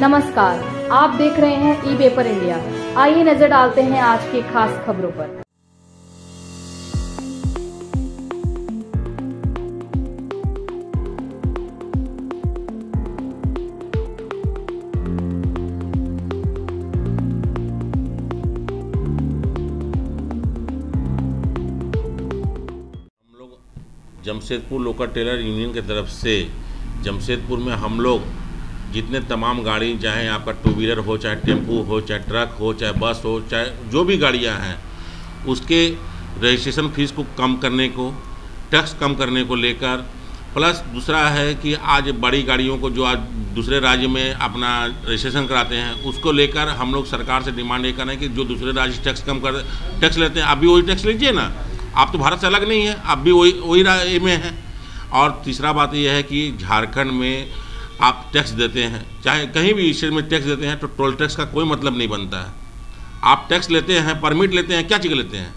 नमस्कार, आप देख रहे हैं ई पेपर इंडिया। आइए नजर डालते हैं आज की खास खबरों पर। जमशेदपुर लोकल टेलर यूनियन की तरफ से जमशेदपुर में हम लोग जितने तमाम गाड़ी, चाहे आपका टू व्हीलर हो, चाहे टेम्पू हो, चाहे ट्रक हो, चाहे बस हो, चाहे जो भी गाड़ियां हैं, उसके रजिस्ट्रेशन फीस को कम करने को, टैक्स कम करने को लेकर, प्लस दूसरा है कि आज बड़ी गाड़ियों को जो आज दूसरे राज्य में अपना रजिस्ट्रेशन कराते हैं, उसको लेकर हम लोग सरकार से डिमांड ये कर रहे हैं कि जो दूसरे राज्य टैक्स कम कर टैक्स लेते हैं, आप भी वही टैक्स लीजिए ना। आप तो भारत से अलग नहीं है, आप भी वही राय में हैं। और तीसरा बात यह है कि झारखंड में आप टैक्स देते हैं, चाहे कहीं भी स्टेट में टैक्स देते हैं, तो टोल टैक्स का कोई मतलब नहीं बनता है। आप टैक्स लेते हैं, परमिट लेते हैं, क्या चीज़ लेते हैं,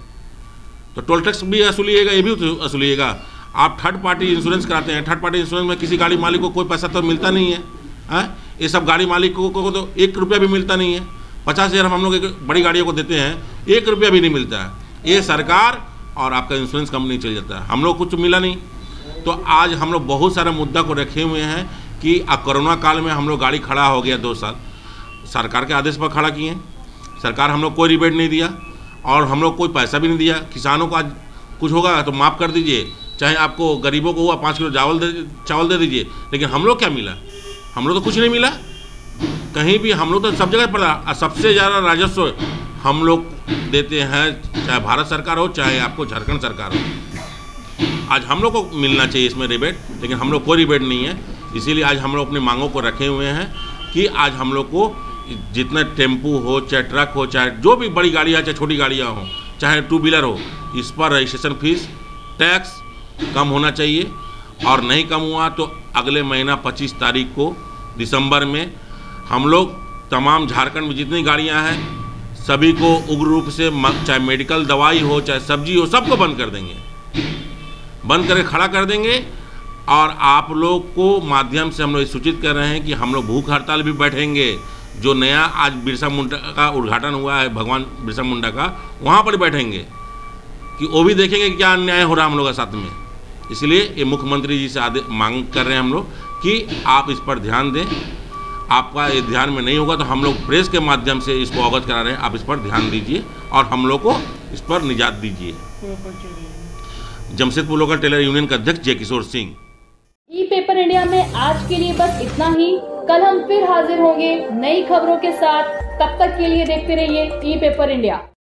तो टोल टैक्स भी वसूलिएगा, ये भी वसूलिएगा। आप थर्ड पार्टी इंश्योरेंस कराते हैं, थर्ड पार्टी इंश्योरेंस में किसी गाड़ी मालिक को कोई पैसा तो मिलता नहीं है। ये सब गाड़ी मालिकों को तो 1 रुपया भी मिलता नहीं है। 50,000 हम लोग एक बड़ी गाड़ियों को देते हैं, 1 रुपया भी नहीं मिलता है। ये सरकार और आपका इंश्योरेंस कंपनी चल जाता है, हम लोग कुछ मिला नहीं। तो आज हम लोग बहुत सारे मुद्दा को रखे हुए हैं कि कोरोना काल में हम लोग गाड़ी खड़ा हो गया 2 साल, सरकार के आदेश पर खड़ा किए। सरकार हम लोग कोई रिबेट नहीं दिया और हम लोग कोई पैसा भी नहीं दिया। किसानों को आज कुछ होगा तो माफ़ कर दीजिए, चाहे आपको गरीबों को हुआ 5 किलो चावल दे दीजिए, लेकिन हम लोग क्या मिला? हम लोग तो कुछ नहीं मिला कहीं भी। हम लोग तो सब जगह पर सबसे ज़्यादा राजस्व हम लोग देते हैं, चाहे भारत सरकार हो, चाहे आपको झारखंड सरकार हो। आज हम लोग को मिलना चाहिए इसमें रिबेट, लेकिन हम लोग कोई रिबेट नहीं है। इसीलिए आज हम लोग अपनी मांगों को रखे हुए हैं कि आज हम लोग को जितना टेम्पू हो, चाहे ट्रक हो, चाहे जो भी बड़ी गाड़ियाँ, चाहे छोटी गाड़ियाँ हो, चाहे टू व्हीलर हो, इस पर रजिस्ट्रेशन फीस, टैक्स कम होना चाहिए। और नहीं कम हुआ तो अगले महीना 25 तारीख को दिसंबर में हम लोग तमाम झारखंड में जितनी गाड़ियाँ हैं सभी को उग्र रूप से, चाहे मेडिकल दवाई हो, चाहे सब्जी हो, सबको बंद कर देंगे, बंद करके खड़ा कर देंगे। और आप लोग को माध्यम से हम लोग सूचित कर रहे हैं कि हम लोग भूख हड़ताल भी बैठेंगे। जो नया आज बिरसा मुंडा का उद्घाटन हुआ है, भगवान बिरसा मुंडा का, वहाँ पर बैठेंगे कि वो भी देखेंगे कि क्या अन्याय हो रहा है हम लोग के साथ में। इसलिए ये मुख्यमंत्री जी से मांग कर रहे हैं हम लोग कि आप इस पर ध्यान दें। आपका ये ध्यान में नहीं होगा तो हम लोग प्रेस के माध्यम से इसको अवगत करा रहे हैं, आप इस पर ध्यान दीजिए और हम लोग को इस पर निजात दीजिए। जमशेदपुर लोकल टेलर यूनियन का अध्यक्ष Jai Kishore Singh. E paper India में आज के लिए बस इतना ही। कल हम फिर हाजिर होंगे नई खबरों के साथ। तब तक के लिए देखते रहिए ई पेपर इंडिया।